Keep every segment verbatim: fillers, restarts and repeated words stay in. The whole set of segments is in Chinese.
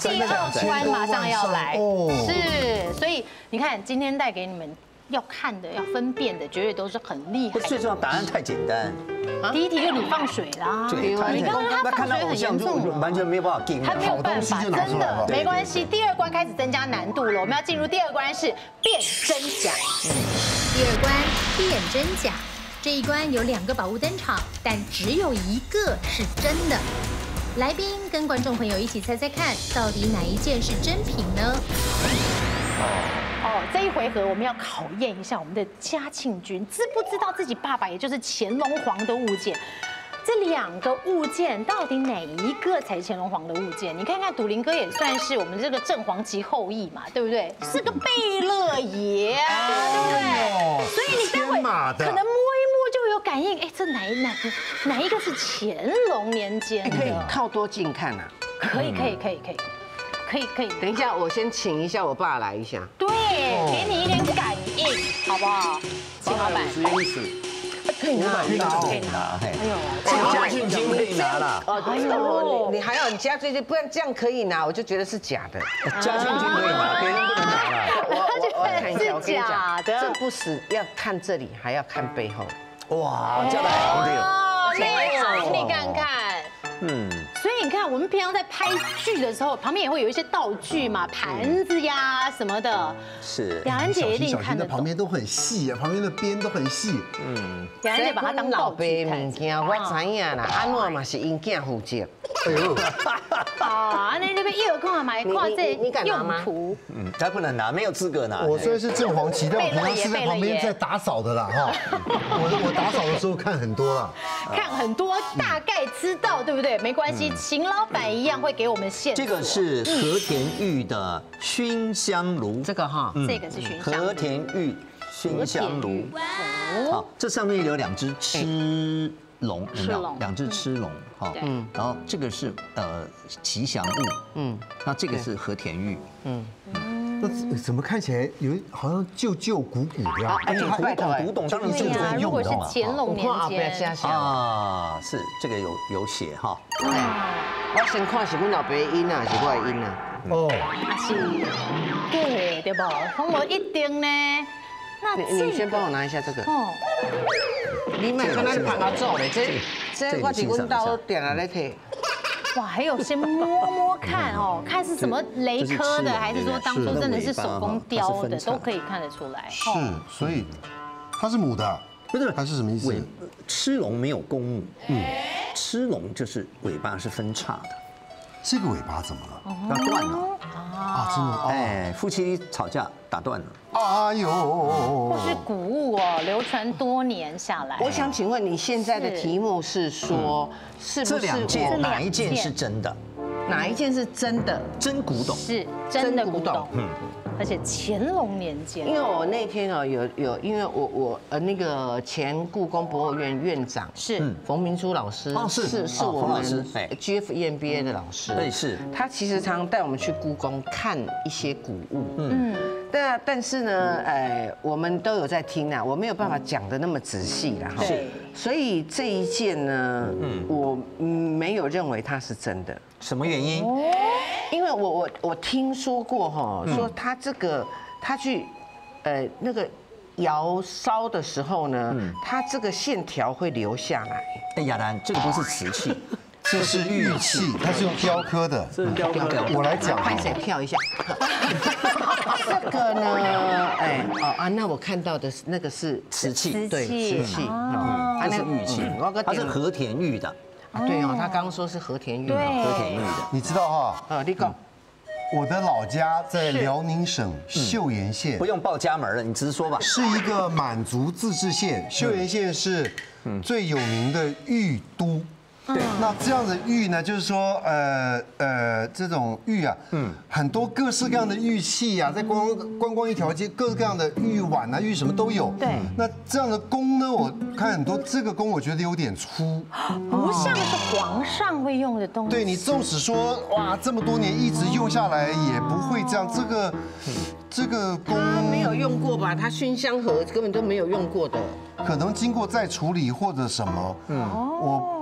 第二关马上要来，是，所以你看今天带给你们要看的、要分辨的，绝对都是很厉害。 最重要，答案太简单。 第一题就你放水啦， 对， 你刚刚他放水很严重， 完全没有办法给， 他没有办法，真的没关系。第二关开始增加难度了，我们要进入第二关是辨真假。 第二关辨真假，这一关有两个宝物登场，但只有一个是真的。来宾跟观众朋友一起猜猜看，到底哪一件是真品呢？ 哦，这一回合我们要考验一下我们的嘉庆君，知不知道自己爸爸也就是乾隆皇的物件？这两个物件到底哪一个才是乾隆皇的物件？你看看笃霖哥也算是我们这个正黄旗后裔嘛，对不对？是个贝勒爷啊，对不对？所以你待会可能摸一摸就有感应，哎，这哪一哪个哪一个是乾隆年间的？ 可以靠多近看啊？ 可以，可以，可以，可以。可以可以， 等一下，我先请一下我爸来一下。 对，给你一点感应，好不好？秦老板， 实验室可以拿， 可以拿，可以拿。哎呦，嘉庆君可以拿了。 哎呦，你还要你加最近，不然这样可以拿，我就觉得是假的。 嘉庆君可以拿，别人不能拿了。 我我看一下，我跟你假的， 这不死要看这里，还要看背后。 哇，这样好的。 哦，内容你看看。 嗯， 所以你看，我们平常在拍剧的时候，旁边也会有一些道具嘛，盘子呀什么的。 是。 雅兰姐一定看得懂。 旁边都很细，旁边的边都很细。 嗯。 雅兰姐把它当道具看。 物件我知影啦，安怎嘛是因囝负责。 哎呦。 啊，那那边一有空啊，买看这用途。 嗯，他不能拿，没有资格拿。 我虽然是正黄旗，但我平常是在旁边在打扫的啦哈。我我打扫的时候看很多啦。 看很多，大概知道对不对？没关系，秦老板一样会给我们线索。 这个是和田玉的熏香炉， 这个哈， 这个是熏香和田玉熏香炉。好，这上面有两只螭龙，有没有？两只螭龙，好，嗯，然后这个是呃吉祥物，嗯，那这个是和田玉，嗯。 那怎么看起来有好像旧旧古古的呀？ 而且古董古董当然是这样如果是用的嘛。 乾隆年间啊，是这个有有写哈。 我先看是阮老爸的音啊，是我的音啊。 哦， 啊是，对对不？可我一定呢。那你你先帮我拿一下这个。哦。你买跟咱旁头做的，这这我是阮兜点来咧摕。 哇，还有先摸摸看哦，看是什么雷科的，还是说当初真的是手工雕的，都可以看得出来。 是，所以它是母的， 不是？ 它是什么意思？ 螭龙没有公母，嗯，螭龙就是尾巴是分叉的。 这个尾巴怎么了？ 要断了啊！真的， 哎，夫妻吵架打断了。 哎呦， 或是古物哦，流传多年下来。 我想请问你现在的题目是说，是不是这两件哪一件是真的？ 哪一件是真的？ 真古董是真的古董，嗯，而且乾隆年间。因为我那天哦有有，因为我我呃那个前故宫博物院院长是冯明珠老师， 哦是是是我们 G F E M B A 的老师， 对是， 他其实常常带我们去故宫看一些古物，嗯，但但是呢，呃，我们都有在听啊，我没有办法讲的那么仔细啦，哈，所以这一件呢，嗯，我没有认为它是真的。 什么原因？ 因为我我我听说过哈，说他这个他去呃那个窑烧的时候呢，他这个线条会留下来。 哎，雅兰，这个不是瓷器， 这是玉器，它是用雕刻的。 是雕刻的。 我来讲， 拍谁跳一下。这个呢，哎哦啊，那我看到的那个是瓷器， 对，瓷器啊，它是玉器，它是和田玉的。 对哦，他刚刚说是和田玉， 和田玉的， 你知道哈？ 呃，你讲， 我的老家在辽宁省岫岩县， 不用报家门了，你直说吧。 是一个满族自治县，岫岩县是最有名的玉都。对，那这样的玉呢，就是说，呃呃，这种玉啊，嗯，很多各式各样的玉器啊，在观观光一条街，各式各样的玉碗啊、玉什么都有。 对， 那这样的弓呢，我看很多，这个弓我觉得有点粗， 不像是皇上会用的东西。 对你纵使说哇，这么多年一直用下来，也不会这样。这个这个弓没有用过吧？它熏香盒根本都没有用过的， 可能经过再处理或者什么，嗯，我。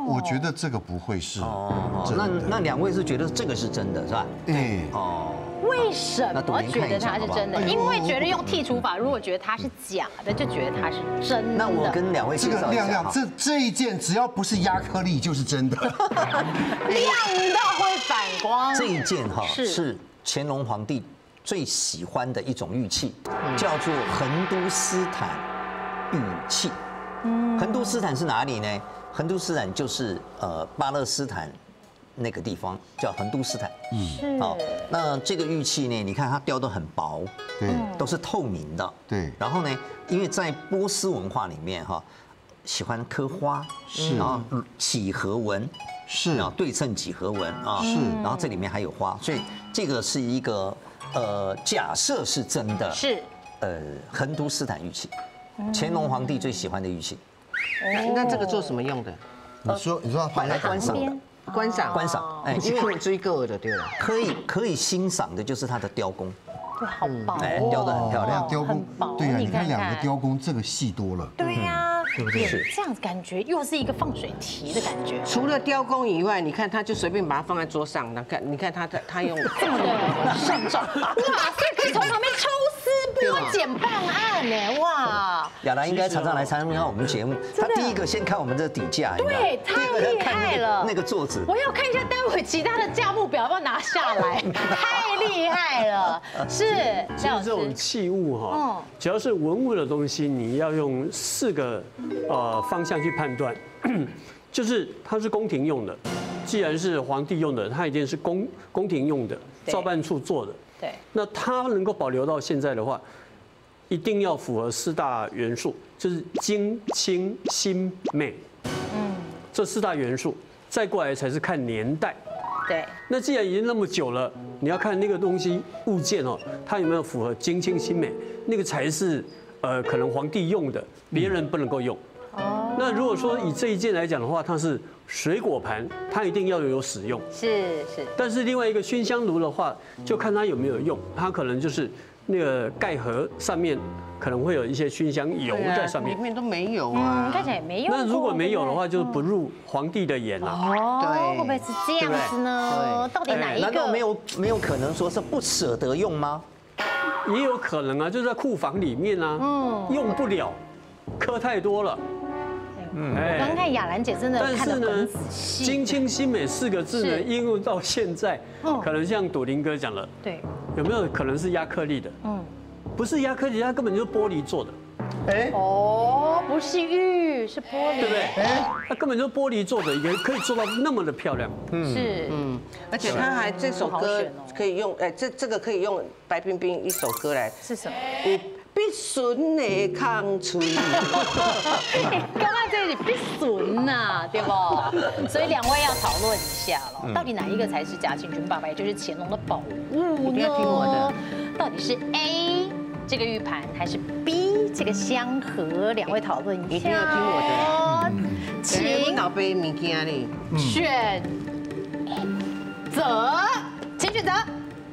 我觉得这个不会是真的。 那那两位是觉得这个是真的，是吧？ 哎， 哦。 为什么觉得它是真的？因为觉得用剔除法，如果觉得它是假的，就觉得它是真的。 那我跟两位介绍一下， 亮亮，这这一件只要不是亚克力就是真的，亮到会反光。 这一件哈是乾隆皇帝最喜欢的一种玉器，叫做横都斯坦玉器。横都斯坦是哪里呢？横都斯坦就是呃巴勒斯坦。那个地方叫横都斯坦， 是。好， 那这个玉器呢，你看它雕得很薄， 对， 都是透明的， 对。 然后呢，因为在波斯文化里面哈，喜欢刻花， 是， 然后几何纹， 是， 然后对称几何纹啊， 是， 然后这里面还有花，所以这个是一个呃，假设是真的， 是， 呃，横都斯坦玉器，乾隆皇帝最喜欢的玉器。 那这个做什么用的？ 你说，你说买来观赏的。 观赏观赏， 哎，因为追个的对了， 可以可以欣赏的就是它的雕工， 对，好薄， 哎，雕得很漂亮， 雕工，对呀，你看两个雕工，这个细多了， 对呀， 对不对？ 这样子感觉又是一个放水题的感觉。 除了雕工以外，你看他就随便把它放在桌上，那看，你看他他用这么的慎重，哇，这可以从旁边抽丝剥茧办案呢，哇！ 亚兰应该常常来参加我们节目，他第一个先看我们这底架， 对，太厉害了， 那个座子， 我要看一下待会其他的价目表要不要拿下来，太厉害了，是。 其实这种器物哈，只要是文物的东西，你要用四个呃方向去判断，就是它是宫廷用的，既然是皇帝用的，它一定是宫宫廷用的，造办处做的。 对， 那它能够保留到现在的话，一定要符合四大元素，就是精、清、新、美。嗯，这四大元素，再过来才是看年代。 对。 那既然已经那么久了，你要看那个东西物件哦，它有没有符合精、清、新、美，那个才是呃可能皇帝用的，别人不能够用。哦。那如果说以这一件来讲的话，它是水果盘，它一定要有使用。 是是。 但是另外一个熏香炉的话，就看它有没有用，它可能就是那个盖盒上面可能会有一些熏香油在上面， 里面都没有啊， 看起来也没用。 那如果没有的话，就是不入皇帝的眼了。 哦，会不会是这样子呢？到底哪一个？ 难道没有没有可能说是不舍得用吗？ 也有可能啊，就是在库房里面啊，用不了，刻太多了。 嗯，我刚看雅兰姐真的看得很仔细。 精清新美四个字呢，应用到现在，可能像朵林哥讲了， 对， 有没有可能是亚克力的？嗯，不是亚克力，它根本就是玻璃做的。 哎，哦，不是玉，是玻璃， 对不对？哎，它根本就是玻璃做的，也可以做到那么的漂亮。 嗯，是，嗯， 而且它还这首歌可以用，哎，这这个可以用白冰冰一首歌来。 是什么？ 必顺的康脆， 刚刚这里必顺呐，对不？所以两位要讨论一下了，到底哪一个才是嘉庆君爸爸，也就是乾隆的宝物呢？ 一定要听我的， 到底是 A 这个玉盘，还是 B 这个香盒？两位讨论一下。 一定要听我的， 请老杯物件哩， 选择，请选择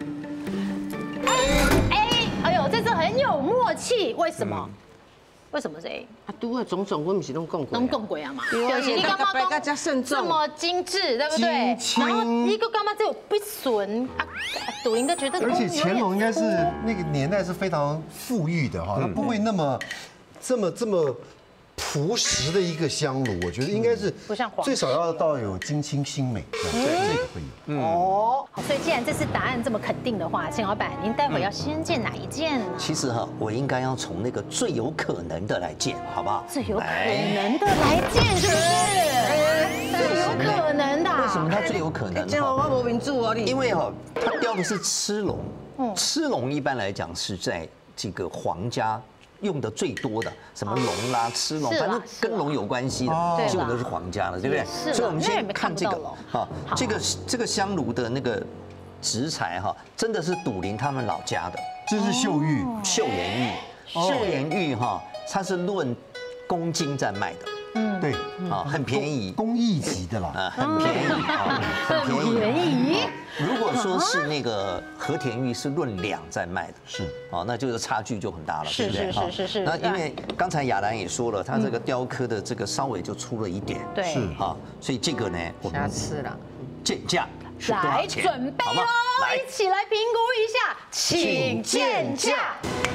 A。哎呦，这次很有默契，为什么？为什么是 A？ 啊，都啊种种，我们是拢讲过， 拢讲过啊嘛。 就是你刚刚讲这么精致，对不对？然后一个干嘛只有不纯啊？朵林哥觉得， 而且乾隆应该是那个年代是非常富裕的哈，他不会那么这么这么朴实的一个香炉，我觉得应该是不像最少要到有精清新美，对，这个会有。 哦，好，所以既然这次答案这么肯定的话，钱老板，您待会要先见哪一件呢？ 其实哈，我应该要从那个最有可能的来见，好不好？ 最有可能的来见，是不是？最有可能的。 为什么它最有可能？ 这样我无民主哦，你。 因为哈，它雕的是螭龙，螭龙一般来讲是在这个皇家用的最多的，什么龙啦、螭龙，反正跟龙有关系的，基本都是皇家的，对不对？ 所以我们先看这个，哈，这个这个香炉的那个植材哈，真的是笃林他们老家的， 这是秀玉， 岫岩玉，岫岩玉哈，它是论公斤在卖的。 嗯，对， 啊，很便宜， 工艺级的啦， 啊，很便宜，啊， 很便宜。 如果说是那个和田玉是论两在卖的，是哦，那就是差距就很大了，对不对？ 是是是是。 那因为刚才雅兰也说了，它这个雕刻的这个稍微就出了一点， 对， 是哈，所以这个呢，我们瑕疵了， 见价是多少来钱？ 准备喽，一起来评估一下，请见价。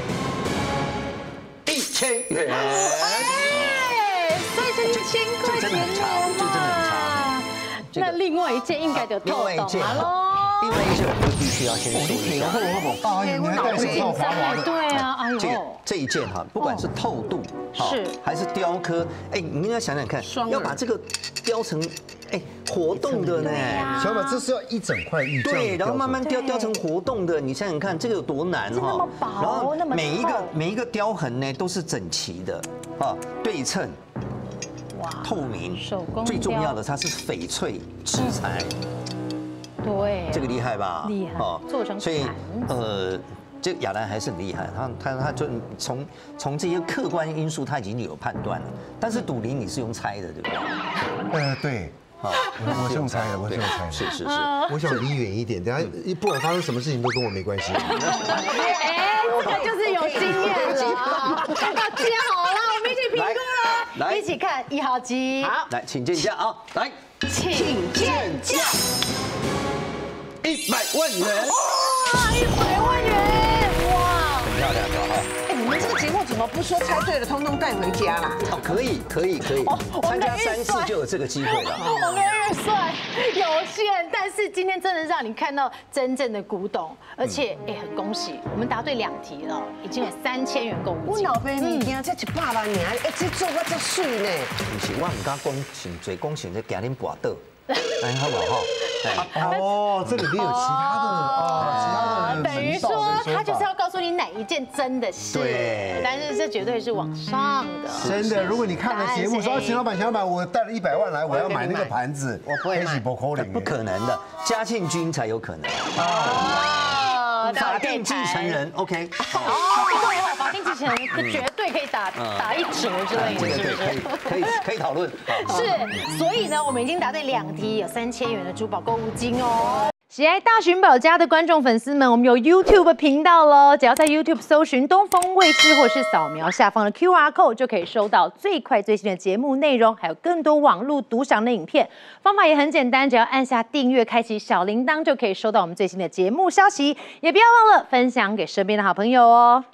一千元。 哎，所以是一千块钱这真的很差，这真的很差。 那另外一件应该就透懂了喽。 另外一件我们就必须要先说一下， 大爷，你还戴手套滑滑的。 对啊，哎这个呦， 这一件哈，不管是透镀是还是雕刻，哎，你应该想想看，要把这个雕成哎活动的呢。 小马，这是要一整块玉， 对，然后慢慢雕雕成活动的，你想想看，这个有多难哈。 那么薄， 然后那么每一个每一个雕痕呢都是整齐的啊，对称。透明， 手工最重要的它是翡翠制材， 对， 这个厉害吧？ 厉害，做成所以呃，这雅兰还是很厉害，他他他就从从这些客观因素他已经有判断了，但是赌林你是用猜的，对不对？ 呃，对。好，我是用猜的，我是用猜的， 是是是， 我想离远一点，等下不管发生什么事情都跟我没关系。 哎，这个就是有经验了啊！要接好了，我们一起评估了，一起看一号机。 好，来，请见价啊，来， 请见价， 一百万元。 哇，一百万元，哇， 很漂亮的哈。 哎，你们这个节目怎么不说猜对了，通通带回家啦？ 哦，可以，可以，可以，参加三次就有这个机会了。 我们的预算有限，但是今天真的让你看到真正的古董，而且也很恭喜，我们答对两题了，已经有三千元购物金。 我老爸物件才一百万年，哎，这做我这水呢。 不是，我唔敢讲真最恭喜，就惊恁跋倒，哎，好不好？ 哦，这里面有其他的哦，其他的等于说他就是要告诉你哪一件真的是， 对， 但是这绝对是往上的。 真的，如果你看了节目说，秦老板，秦老板，我带了一百万来，我要买那个盘子， 我不会买， 不可能， 不可能的，嘉庆君才有可能。 哦， 法定继承人 ，OK。 哦，对哦，法定继承人这绝对可以打打一折之类的， 这个对，可以可以可以讨论。 是，所以呢，我们已经答对两题，有三千元的珠宝购物金哦。喜爱大寻宝家的观众粉丝们，我们有 YouTube 频道喽，只要在 YouTube 搜寻东风卫视，或是扫描下方的 Q R code， 就可以收到最快最新的节目内容，还有更多网络独享的影片。方法也很简单，只要按下订阅，开启小铃铛，就可以收到我们最新的节目消息。也不要忘了分享给身边的好朋友哦。